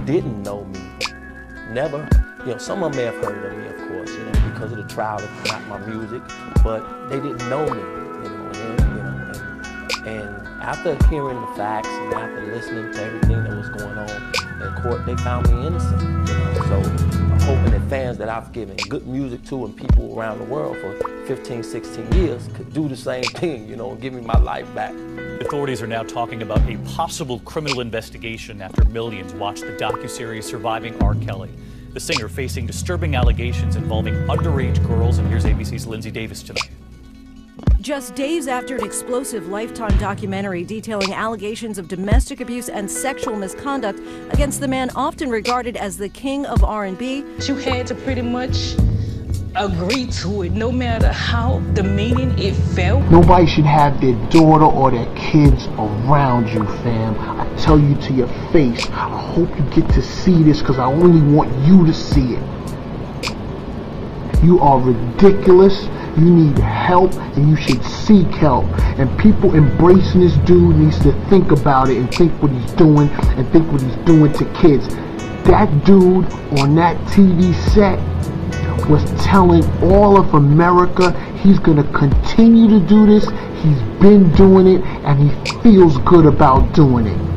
didn't know me, never, you know, some of them may have heard of me, of course, you know, because of the trial of not my music, but they didn't know me, you know, and after hearing the facts and after listening to everything that was going on in court, they found me innocent, you know. So I'm hoping that fans that I've given good music to and people around the world for 15, 16 years could do the same thing, you know, and give me my life back. Authorities are now talking about a possible criminal investigation after millions watched the docuseries Surviving R. Kelly. The singer facing disturbing allegations involving underage girls, and here's ABC's Lindsay Davis tonight. Just days after an explosive Lifetime documentary detailing allegations of domestic abuse and sexual misconduct against the man often regarded as the king of R&B. You had to pretty much agree to it, no matter how demeaning it felt. Nobody should have their daughter or their kids around you, fam. I tell you to your face, I hope you get to see this because I only want you to see it. You are ridiculous. You need help, and you should seek help. And people embracing this dude needs to think about it and think what he's doing and think what he's doing to kids. That dude on that TV set was telling all of America he's going to continue to do this. He's been doing it, and he feels good about doing it.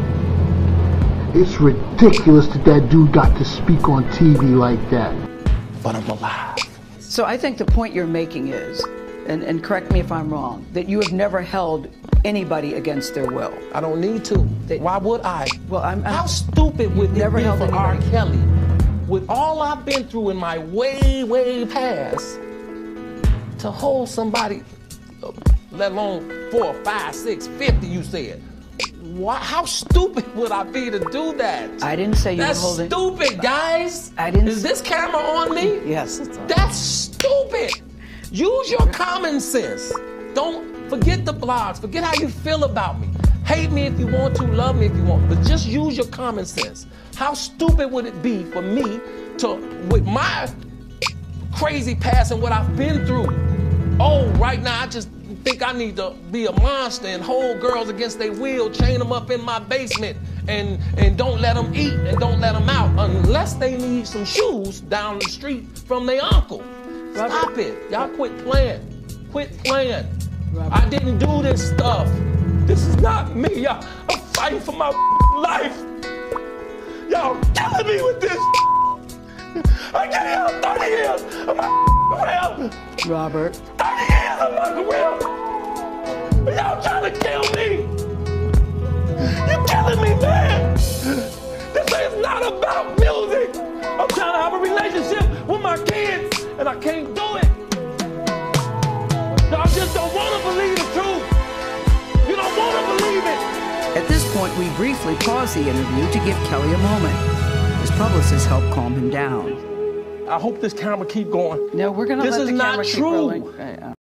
It's ridiculous that that dude got to speak on TV like that. But I'm alive. So I think the point you're making is, and correct me if I'm wrong, that you have never held anybody against their will. I don't need to. Why would I? Well, how stupid would it be for R. Kelly, with all I've been through in my way past, to hold somebody, let alone 4, 5, 6, 50, you said. Why, how stupid would I be to do that? I didn't say you were holding. That's stupid, guys. I didn't. Is this camera on me? Yes, it's on. That's stupid. Use your common sense. Don't forget the blogs. Forget how you feel about me. Hate me if you want to, love me if you want, but just use your common sense. How stupid would it be for me to, with my crazy past and what I've been through, oh, right now I just think I need to be a monster and hold girls against their will, chain them up in my basement, and don't let them eat and don't let them out unless they need some shoes down the street from their uncle. Robert, stop it. Y'all quit playing. Quit playing. Robert. I didn't do this stuff. This is not me. Y'all, I'm fighting for my life. Y'all killing me with this. I gave y'all 30 years of my career. Robert. 30 years of my career. Y'all trying to kill me. You're killing me, man. This is not about music. I'm trying to have a relationship with my kids, and I can't do it. Y'all just don't want to believe the truth. You don't want to believe it. At this point, we briefly pause the interview to give Kelly a moment. His publicist helped calm him down. I hope this camera keep going. No, we're going to let the camera keep rolling. This is not true.